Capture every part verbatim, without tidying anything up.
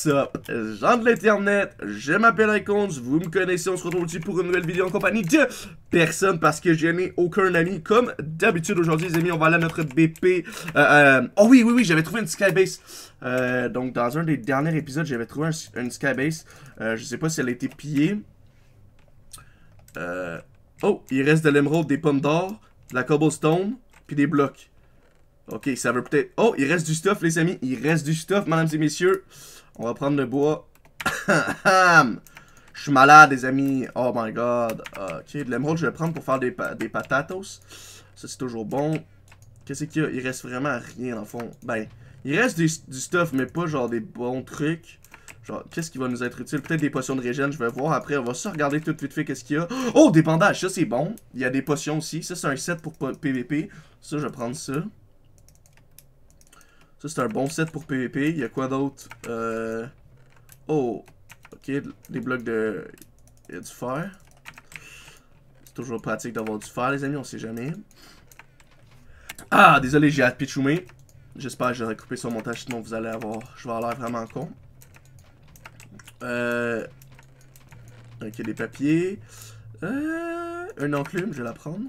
What's up, gens de l'internet, je m'appelle Icons, vous me connaissez, on se retrouve ici pour une nouvelle vidéo en compagnie de personne parce que je n'ai aucun ami. Comme d'habitude aujourd'hui les amis, on va aller à notre B P. Euh, euh, oh oui, oui, oui, j'avais trouvé une Skybase. Euh, donc dans un des derniers épisodes, j'avais trouvé un, une Skybase. Euh, je sais pas si elle a été pillée. Euh, oh, il reste de l'émeraude, des pommes d'or, de la cobblestone, puis des blocs. Ok, ça veut peut-être... Oh, il reste du stuff, les amis. Il reste du stuff, mesdames et messieurs. On va prendre le bois. Je suis malade, les amis. Oh my god. Ok, de l'émeraude, je vais prendre pour faire des, pa des patatos. Ça, c'est toujours bon. Qu'est-ce qu'il y a? Il reste vraiment rien, en fond. Ben, il reste du, du stuff, mais pas genre des bons trucs. Genre, qu'est-ce qui va nous être utile? Peut-être des potions de régène, je vais voir après. On va se regarder tout vite fait qu'est-ce qu'il y a. Oh, des bandages, ça c'est bon. Il y a des potions aussi. Ça, c'est un set pour P V P. Ça, je vais prendre ça. Ça, c'est un bon set pour P V P. Il y a quoi d'autre? Euh... Oh, ok, des blocs de... Il y a du fer. C'est toujours pratique d'avoir du fer, les amis, on sait jamais. Ah, désolé, j'ai pitchoumé. J'espère que j'aurai coupé sur le montage, sinon vous allez avoir... Je vais avoir l'air vraiment con. Euh... Ok, des papiers. Euh... Un enclume, je vais la prendre.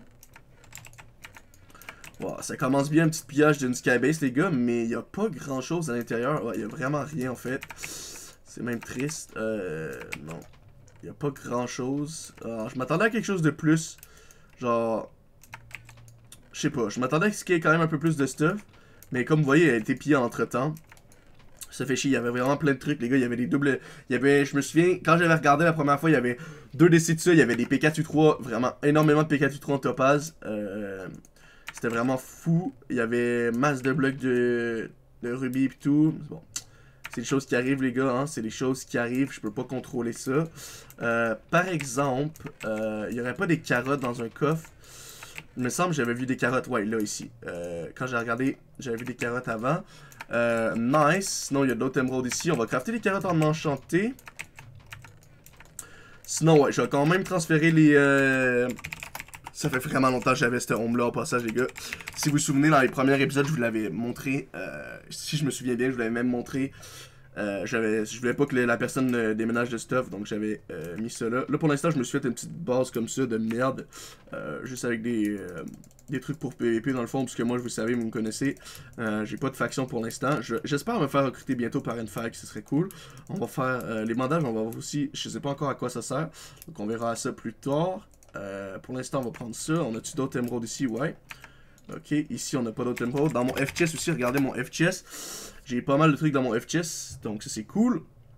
Wow, ça commence bien un petit pillage d'une Skybase, les gars, mais il n'y a pas grand chose à l'intérieur. Il ouais, n'y a vraiment rien en fait. C'est même triste. Euh, non. Il n'y a pas grand chose. Alors, je m'attendais à quelque chose de plus. Genre. Je sais pas. Je m'attendais à ce qu'il y ait quand même un peu plus de stuff. Mais comme vous voyez, elle a été pillée entre temps. Ça fait chier. Il y avait vraiment plein de trucs, les gars. Il y avait des doubles. Il y avait. Je me souviens, quand j'avais regardé la première fois, il y avait deux décès de ça. Il y avait des P quatre U trois. Vraiment énormément de P quatre U trois en topaz. Euh. C'était vraiment fou. Il y avait masse de blocs de, de rubis et tout. Bon. C'est des choses qui arrivent, les gars. Hein? C'est des choses qui arrivent. Je peux pas contrôler ça. Euh, par exemple, euh, il n'y aurait pas des carottes dans un coffre. Il me semble que j'avais vu des carottes. Ouais, là, ici. Euh, quand j'ai regardé, j'avais vu des carottes avant. Euh, nice. Sinon, il y a d'autres émeraudes ici. On va crafter les carottes en enchanté. Sinon, ouais, je vais quand même transférer les... Euh... Ça fait vraiment longtemps que j'avais ce home là au passage, les gars. Si vous vous souvenez, dans les premiers épisodes, je vous l'avais montré. Euh, si je me souviens bien, je vous l'avais même montré. Euh, je voulais pas que la personne euh, déménage de stuff, donc j'avais euh, mis ça là. Là, pour l'instant, je me suis fait une petite base comme ça de merde. Euh, juste avec des, euh, des trucs pour P V P dans le fond, parce que moi, vous savez, vous me connaissez. Euh, J'ai pas de faction pour l'instant. J'espère me faire recruter bientôt par une fac, ce serait cool. On va faire euh, les bandages, on va voir aussi. Je sais pas encore à quoi ça sert. Donc, on verra ça plus tard. Euh, pour l'instant, on va prendre ça. On a-tu d'autres émeraudes ici? Ouais. Ok, ici, on n'a pas d'autres émeraudes. Dans mon F-chest aussi, regardez mon F-chest. J'ai pas mal de trucs dans mon F-chest, donc ça, c'est cool.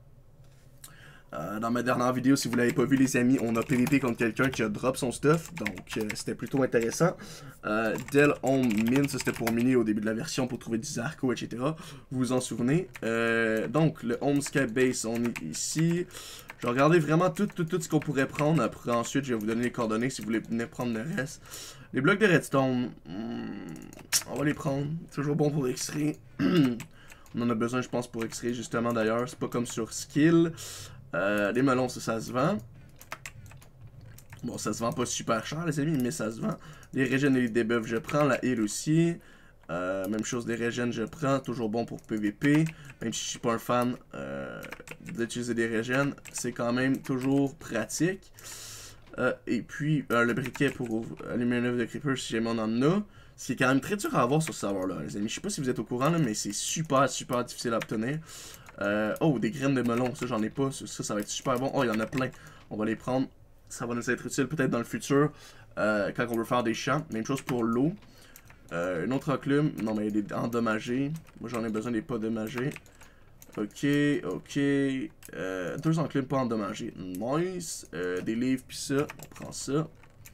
Euh, dans ma dernière vidéo, si vous l'avez pas vu, les amis, on a P V P contre quelqu'un qui a drop son stuff. Donc, euh, c'était plutôt intéressant. Euh, Dell Home Mine, ça, c'était pour miner au début de la version, pour trouver du Zarco, et cetera. Vous vous en souvenez. Euh, donc, le Home Skybase, on est ici. Je vais regarder vraiment tout, tout, tout ce qu'on pourrait prendre. Après, ensuite, je vais vous donner les coordonnées si vous voulez venir prendre le reste. Les blocs de redstone, hmm, on va les prendre. Toujours bon pour extraire. On en a besoin, je pense, pour extraire, justement, d'ailleurs. C'est pas comme sur Skill. Euh, les melons, ça, ça se vend. Bon, ça se vend pas super cher, les amis, mais ça se vend. Les régènes et les debuffs, je prends. La heal aussi. Euh, même chose, des régènes, je prends. Toujours bon pour P V P. Même si je suis pas un fan euh, d'utiliser des régènes, c'est quand même toujours pratique. Euh, et puis, euh, le briquet pour allumer un œuf de creeper si jamais on en a. Ce qui est quand même très dur à avoir sur ce serveur-là, les amis. Je sais pas si vous êtes au courant, là, mais c'est super, super difficile à obtenir. Euh, oh, des graines de melon. Ça, j'en ai pas. Ça, ça va être super bon. Oh, il y en a plein. On va les prendre. Ça va nous être utile peut-être dans le futur. Euh, quand on veut faire des champs. Même chose pour l'eau. Euh, une autre enclume. Non, mais il est endommagé. Moi, j'en ai besoin des pas endommagés. Ok, ok. Euh, deux enclumes pas endommagés. Nice. Euh, des livres, puis ça. On prend ça.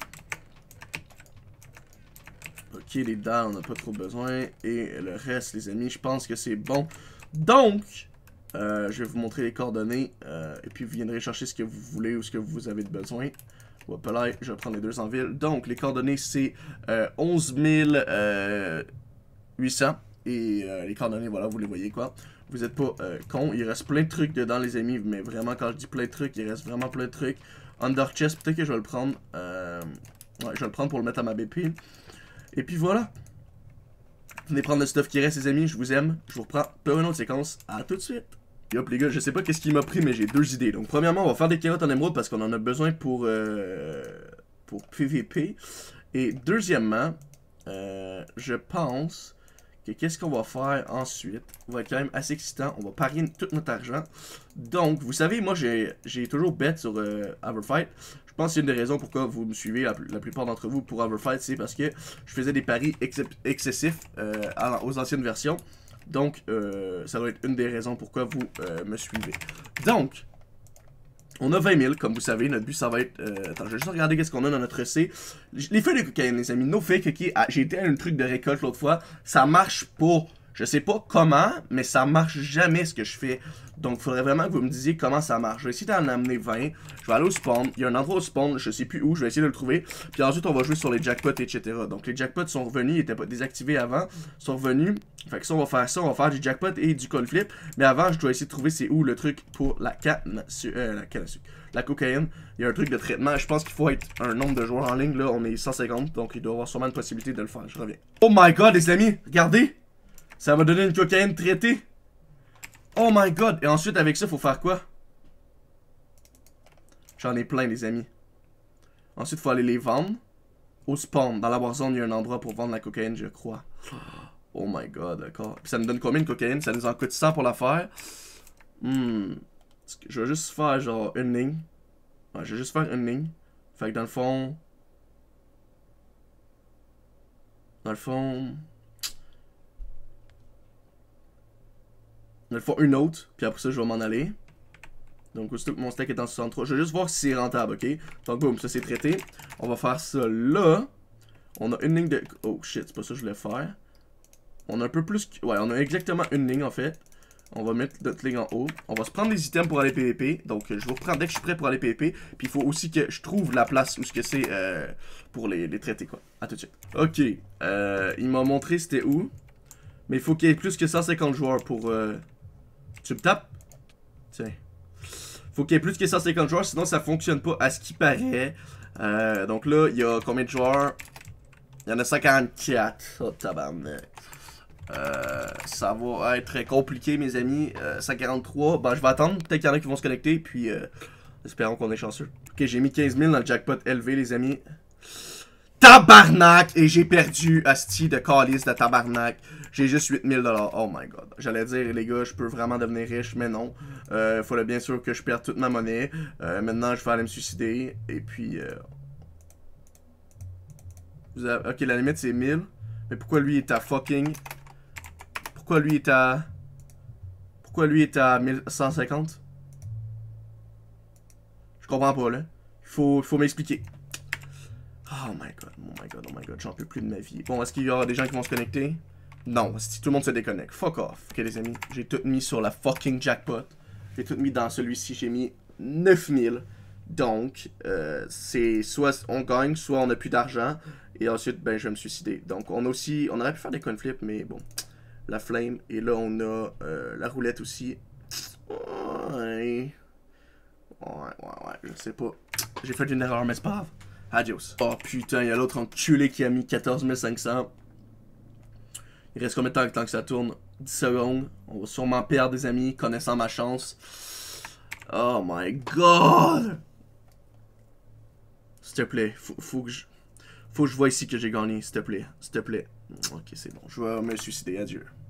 Ok, les dalles, on n'a pas trop besoin. Et le reste, les amis, je pense que c'est bon. Donc, euh, je vais vous montrer les coordonnées. Euh, et puis, vous viendrez chercher ce que vous voulez ou ce que vous avez de besoin. Hop là, je vais prendre les deux en ville. Donc, les coordonnées, c'est euh, onze mille huit cents. Et euh, les coordonnées, voilà, vous les voyez, quoi. Vous êtes pas euh, con. Il reste plein de trucs dedans, les amis. Mais vraiment, quand je dis plein de trucs, il reste vraiment plein de trucs. Under chest, peut-être que je vais le prendre. Euh, ouais, je vais le prendre pour le mettre à ma B P. Et puis voilà. Venez prendre le stuff qui reste, les amis. Je vous aime. Je vous reprends pour une autre séquence. À tout de suite. Hop les gars, je sais pas qu'est-ce qui m'a pris, mais j'ai deux idées. Donc premièrement, on va faire des carottes en émeraude parce qu'on en a besoin pour, euh, pour P V P. Et deuxièmement, euh, je pense que qu'est-ce qu'on va faire ensuite va être quand même assez excitant. On va parier tout notre argent. Donc, vous savez, moi j'ai toujours bet sur euh, Everfight. Je pense que c'est une des raisons pourquoi vous me suivez, la, la plupart d'entre vous, pour Everfight, c'est parce que je faisais des paris ex excessifs euh, à, aux anciennes versions. Donc, euh, ça va être une des raisons pourquoi vous euh, me suivez. Donc, on a vingt mille, comme vous savez. Notre but, ça va être... Euh, attends, je vais juste regarder qu'est-ce qu'on a dans notre C. Les feuilles de cocaïne, les amis. No fake, ok. Ah, j'ai été à un truc de récolte l'autre fois. Ça marche pas. Je sais pas comment, mais ça marche jamais ce que je fais. Donc, il faudrait vraiment que vous me disiez comment ça marche. Je vais essayer d'en amener vingt. Je vais aller au spawn. Il y a un endroit au spawn, je sais plus où. Je vais essayer de le trouver. Puis ensuite, on va jouer sur les jackpots, et cetera. Donc, les jackpots sont revenus. Ils étaient pas désactivés avant. Ils sont revenus. Fait que ça, on va faire ça. On va faire du jackpot et du coin flip. Mais avant, je dois essayer de trouver c'est où le truc pour la canne. Euh, la canne à sucre. La cocaïne. Il y a un truc de traitement. Je pense qu'il faut être un nombre de joueurs en ligne. Là, on est cent cinquante. Donc, il doit y avoir sûrement une possibilité de le faire. Je reviens. Oh my god, les amis. Regardez. Ça m'a donné une cocaïne traitée. Oh my god. Et ensuite, avec ça, faut faire quoi? J'en ai plein, les amis. Ensuite, faut aller les vendre. Au spawn. Dans la warzone, il y a un endroit pour vendre la cocaïne, je crois. Oh my god, d'accord. Puis ça nous donne combien de cocaïne? Ça nous en coûte cent pour la faire. Hmm. Je vais juste faire genre une ligne. Ouais, je vais juste faire une ligne. Fait que dans le fond... Dans le fond... Dans le fond, une autre. Puis après ça, je vais m'en aller. Donc, aussitôt que mon stack est en soixante-trois. Je vais juste voir si c'est rentable, ok? Donc, boum, ça c'est traité. On va faire ça là. On a une ligne de... Oh shit, c'est pas ça que je voulais faire. On a un peu plus... Ouais, on a exactement une ligne en fait. On va mettre notre ligne en haut. On va se prendre des items pour aller P V P. Donc, je vais vous reprendre dès que je suis prêt pour aller P V P. Puis, il faut aussi que je trouve la place où ce que c'est euh, pour les, les traiter, quoi. À tout de suite. Ok. Euh, il m'a montré c'était où. Mais il faut qu'il y ait plus que cent cinquante joueurs pour... Euh... Tu me tapes? Tiens. Faut qu'il y ait plus que cent cinquante joueurs, sinon ça fonctionne pas à ce qui paraît. Euh, donc là, il y a combien de joueurs? Il y en a cent quarante-quatre. Oh, tabarnak. Euh, ça va être très compliqué, mes amis. Euh, cent quarante-trois. Ben, je vais attendre. Peut-être qu'il y en a qui vont se connecter. Puis, euh, espérons qu'on est chanceux. Ok, j'ai mis quinze mille dans le jackpot élevé, les amis. Tabarnak! Et j'ai perdu asti de calice de tabarnak. J'ai juste huit mille dollars. Oh my god. J'allais dire, les gars, je peux vraiment devenir riche, mais non. Il euh, fallait bien sûr que je perde toute ma monnaie. Euh, maintenant, je vais aller me suicider. Et puis... Euh... Vous avez... Ok, la limite, c'est mille. Mais pourquoi lui est à fucking... Pourquoi lui est à... Pourquoi lui est à mille cent cinquante? Je comprends pas, là. Il faut, faut m'expliquer. Oh my god, oh my god, oh my god, j'en peux plus de ma vie. Bon, est-ce qu'il y aura des gens qui vont se connecter? Non, si tout le monde se déconnecte. Fuck off. Ok, les amis, j'ai tout mis sur la fucking jackpot. J'ai tout mis dans celui-ci, j'ai mis neuf mille. Donc, euh, c'est soit on gagne, soit on n'a plus d'argent. Et ensuite, ben, je vais me suicider. Donc, on a aussi, on aurait pu faire des coin flips, mais bon. La flame. Et là, on a euh, la roulette aussi. Ouais. Ouais, ouais, ouais, je sais pas. J'ai fait une erreur, mais c'est pas grave. Adios. Oh putain, il y a l'autre enculé qui a mis quatorze mille cinq cents. Il reste combien de temps, temps que ça tourne? dix secondes. On va sûrement perdre des amis, connaissant ma chance. Oh my god! S'il te plaît, faut, faut que je... Faut que je vois ici que j'ai gagné, s'il te plaît. S'il te plaît. Ok, c'est bon. Je vais me suicider, adieu.